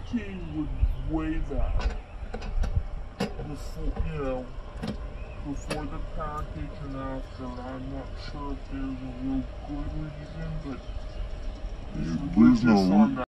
king would weigh that before, you know, before the package and after. I'm not sure if there's a real good reason, but there's no on that.